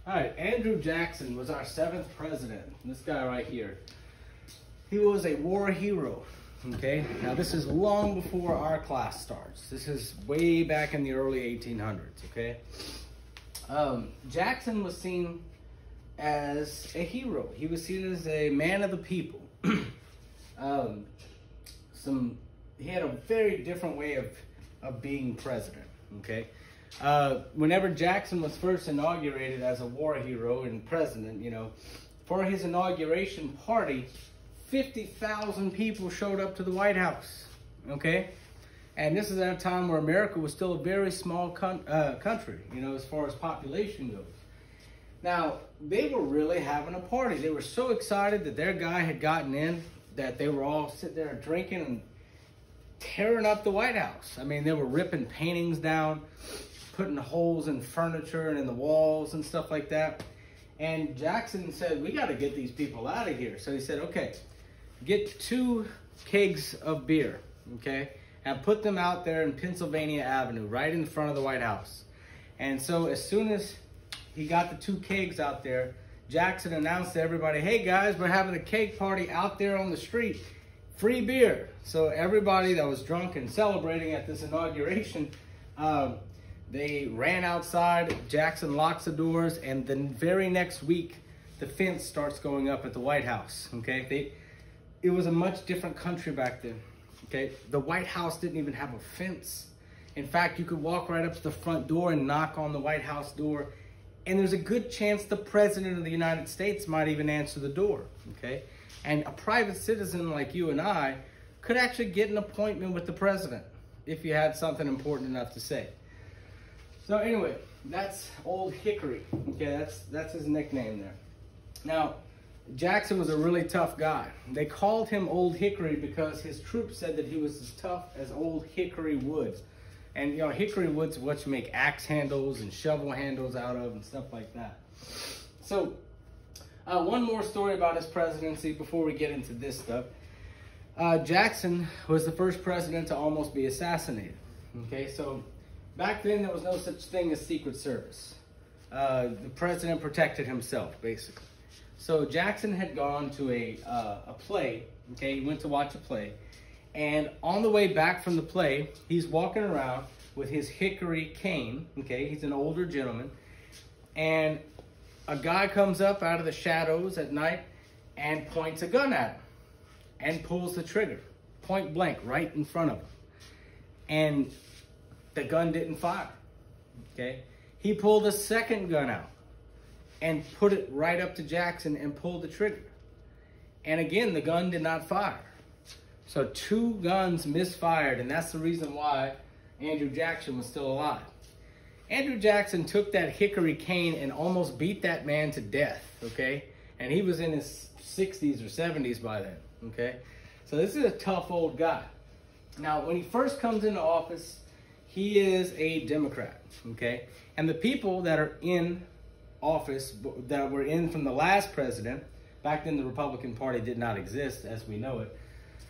All right, Andrew Jackson was our 7th president. This guy right here. He was a war hero, okay? Now, this is long before our class starts. This is way back in the early 1800s, okay? Jackson was seen as a hero. He was seen as a man of the people. He had a very different way of being president, okay? Whenever Jackson was first inaugurated as a war hero and president, you know, for his inauguration party, 50,000 people showed up to the White House, okay? And this is at a time where America was still a very small country, you know, as far as population goes. Now, they were really having a party. They were so excited that their guy had gotten in that they were all sitting there drinking and tearing up the White House. I mean, they were ripping paintings down, putting holes in furniture and in the walls and stuff like that. And Jackson said, we got to get these people out of here. So he said, okay, get 2 kegs of beer, okay, and put them out there in Pennsylvania Avenue, right in front of the White House. And so as soon as he got the 2 kegs out there, Jackson announced to everybody, hey guys, we're having a cake party out there on the street, free beer. So everybody that was drunk and celebrating at this inauguration, they ran outside. Jackson locks the doors, and the very next week, the fence starts going up at the White House, okay? It was a much different country back then, okay? The White House didn't even have a fence. In fact, you could walk right up to the front door and knock on the White House door, and there's a good chance the President of the United States might even answer the door, okay? And a private citizen like you and I could actually get an appointment with the President if you had something important enough to say. So anyway, that's Old Hickory, okay? That's his nickname there. Now, Jackson was a really tough guy. They called him Old Hickory because his troops said that he was as tough as old hickory woods. And, you know, hickory wood's what you make axe handles and shovel handles out of and stuff like that. So, one more story about his presidency before we get into this stuff. Jackson was the first president to almost be assassinated. Okay, so back then there was no such thing as Secret Service. The president protected himself, basically. So Jackson had gone to a play, okay, he went to watch a play. And on the way back from the play, he's walking around with his hickory cane, okay? He's an older gentleman. And a guy comes up out of the shadows at night and points a gun at him and pulls the trigger, point blank, right in front of him. And the gun didn't fire, okay? He pulled a second gun out and put it right up to Jackson and pulled the trigger. And again, the gun did not fire. So 2 guns misfired, and that's the reason why Andrew Jackson was still alive. Andrew Jackson took that hickory cane and almost beat that man to death, okay? And he was in his 60s or 70s by then, okay? So this is a tough old guy. Now, when he first comes into office, he is a Democrat, okay? And the people that are in office, that were in from the last president, back then the Republican Party did not exist as we know it.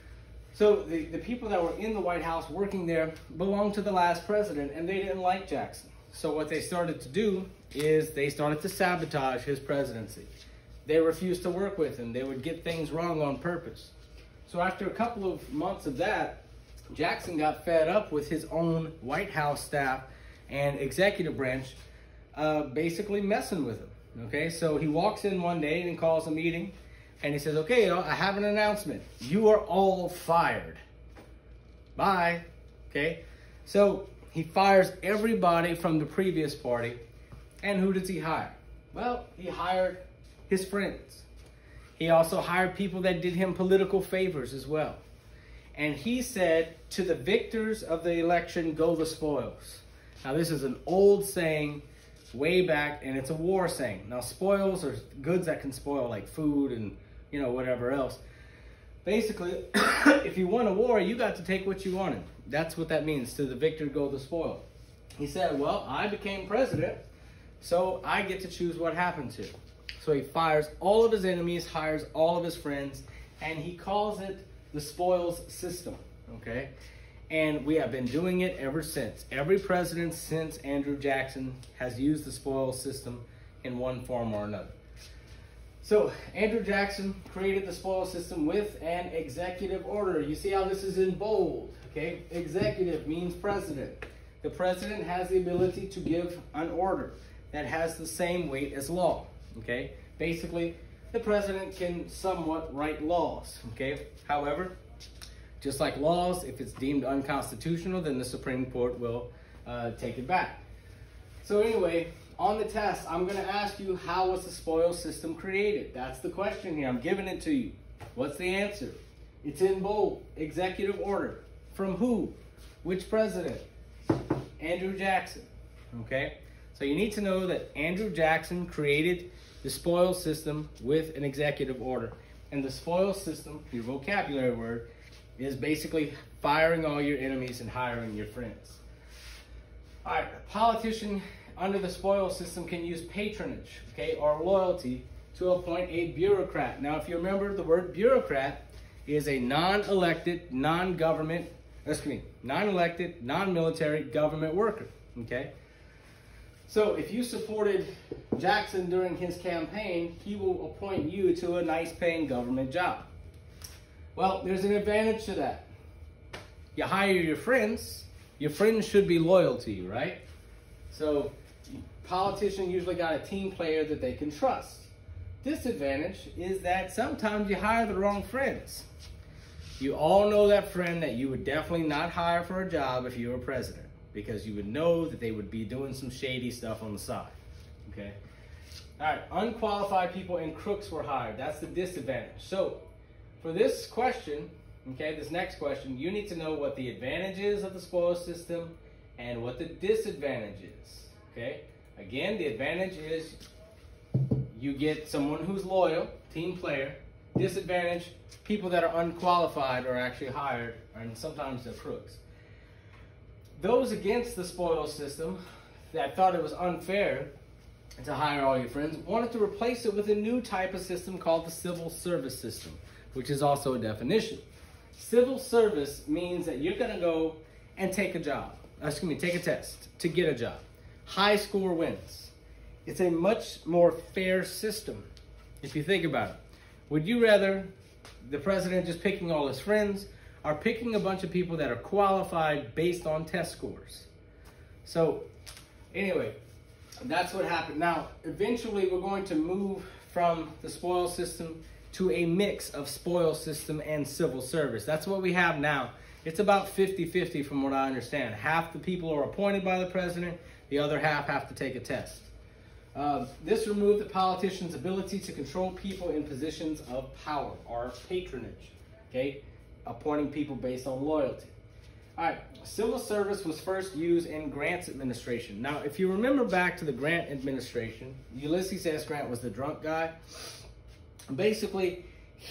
So the people that were in the White House working there belonged to the last president, and they didn't like Jackson. So what they started to do is they started to sabotage his presidency. They refused to work with him. They would get things wrong on purpose. So after a couple of months of that, Jackson got fed up with his own White House staff and executive branch basically messing with him. Okay, so he walks in one day and calls a meeting. And he says, okay, I have an announcement. You are all fired. Bye. Okay. So he fires everybody from the previous party. And who does he hire? Well, he hired his friends. He also hired people that did him political favors as well. And he said, to the victors of the election, go the spoils. Now, this is an old saying way back, and it's a war saying. Now, spoils are goods that can spoil, like food and, you know, whatever else. Basically, if you won a war, you got to take what you wanted. That's what that means, to the victor go the spoil. He said, well, I became president, so I get to choose what happens here. So he fires all of his enemies, hires all of his friends, and he calls it the spoils system, okay? And we have been doing it ever since. Every president since Andrew Jackson has used the spoils system. in one form or another. So Andrew Jackson created the spoils system with an executive order. You see how this is in bold, okay? Executive means president. The president has the ability to give an order that has the same weight as law, okay? Basically, the president can somewhat write laws, okay? However, just like laws, if it's deemed unconstitutional, then the Supreme Court will take it back. So anyway, on the test, I'm going to ask you, how was the spoils system created? That's the question here. I'm giving it to you. What's the answer? It's in bold. Executive order. From who? Which president? Andrew Jackson. Okay? So you need to know that Andrew Jackson created the spoils system with an executive order. And the spoils system, your vocabulary word, is basically firing all your enemies and hiring your friends. All right, a politician under the spoils system can use patronage, okay, or loyalty to appoint a bureaucrat. Now, if you remember, the word bureaucrat is a non-elected, non-elected, non-military government worker, okay? So if you supported Jackson during his campaign, he will appoint you to a nice paying government job. Well, there's an advantage to that. You hire your friends should be loyal to you, right? So politicians usually got a team player that they can trust. Disadvantage is that sometimes you hire the wrong friends. You all know that friend that you would definitely not hire for a job if you were president, because you would know that they would be doing some shady stuff on the side, okay? All right, unqualified people and crooks were hired. That's the disadvantage. So for this question, okay, this next question, you need to know what the advantage is of the spoils system and what the disadvantage is, okay? Again, the advantage is you get someone who's loyal, team player. Disadvantage, people that are unqualified are actually hired, and sometimes they're crooks. Those against the spoils system that thought it was unfair to hire all your friends wanted to replace it with a new type of system called the civil service system, which is also a definition. Civil service means that you're gonna go and take a test to get a job. High score wins. It's a much more fair system, if you think about it. Would you rather the president just picking all his friends or picking a bunch of people that are qualified based on test scores? So anyway, that's what happened. Now, eventually we're going to move from the spoils system to a mix of spoils system and civil service. That's what we have now. It's about 50-50 from what I understand. Half the people are appointed by the president, the other half have to take a test. This removed the politician's ability to control people in positions of power or patronage, okay? Appointing people based on loyalty. All right, civil service was first used in Grant's administration. Now, if you remember back to the Grant administration, Ulysses S. Grant was the drunk guy. Basically,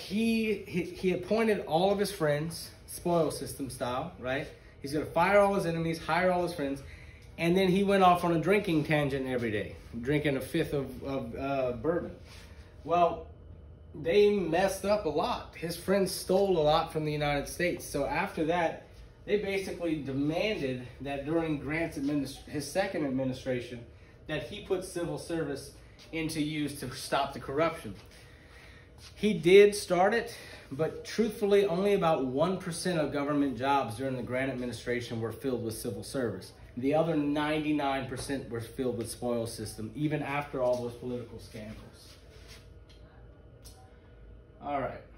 he appointed all of his friends, spoils system style, right? He's gonna fire all his enemies, hire all his friends, and then he went off on a drinking tangent every day, drinking a fifth of bourbon. Well, they messed up a lot. His friends stole a lot from the United States. So after that, they basically demanded that during Grant's his second administration, that he put civil service into use to stop the corruption. He did start it, but truthfully, only about 1% of government jobs during the Grant administration were filled with civil service. The other 99% were filled with spoils system, even after all those political scandals. All right.